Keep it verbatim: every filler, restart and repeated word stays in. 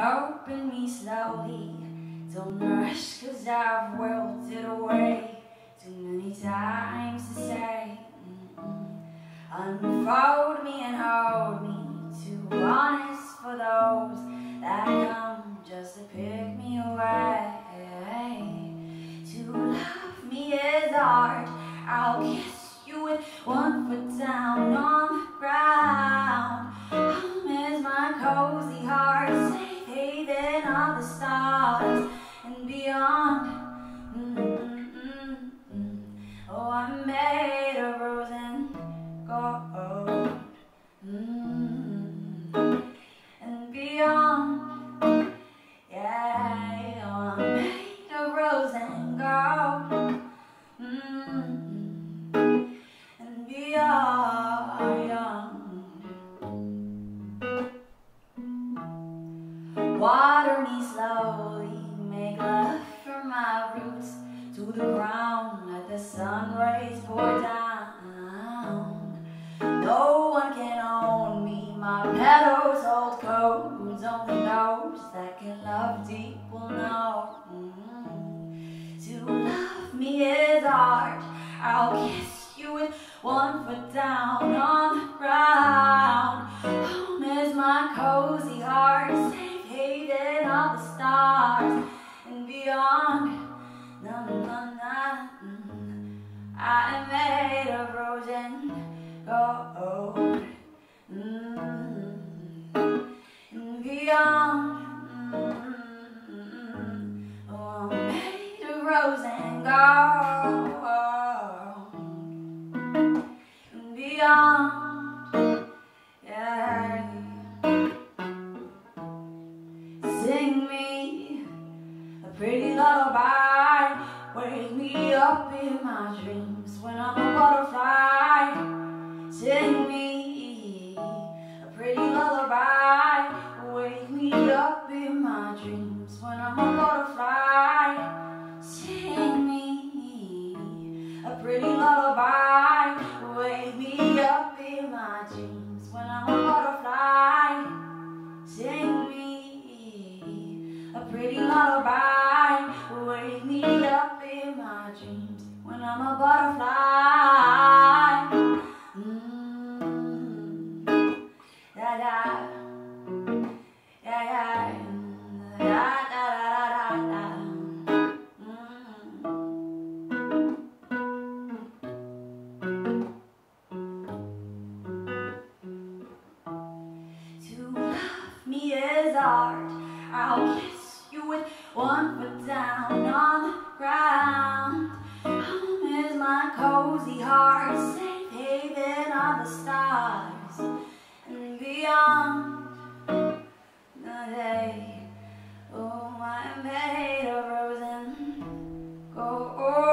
Open me slowly, don't rush, cause I've wilted away too many times to say mm-mm. Unfold me and hold me, too honest for those that come just to pick me away. To love me is art, I'll kiss you with one foot down on the ground. Home is my cozy heart, safe haven of the stars and beyond. Mm-mm-mm-mm. Oh, I'm made of rose and gold, mm-mm. And beyond. Yeah, oh, I'm made of rose and gold, mm-mm. And beyond. Water me slowly, make love from my roots to the ground, let the sun rays pour down. No one can own me, my petals hold codes, only those that can love deep will know. Mm-hmm. To love me is art, I'll kiss you with one foot down on the ground. Home is my cozy heart, safe haven of the stars and beyond. Na, na, na, mm. I am made of rose and gold, mm. And beyond. Mm. Oh, I'm made of rose and gold, and beyond. Yeah. Sing me a pretty lullaby, wake me up in my dreams when I'm a butterfly. Sing me a pretty lullaby, wake me up in my dreams when I'm a butterfly. Sing me a pretty lullaby, wake me up in my dreams when I'm a butterfly. Sing me a pretty lullaby, wake me up in my dreams when I'm a butterfly. Mm. Da da, yeah yeah, da da da da da. To love me is art, I'll kiss you with one foot down on the ground. Home is my cozy heart, safe haven of the stars and beyond. The day, oh, I'm made of rose and gold.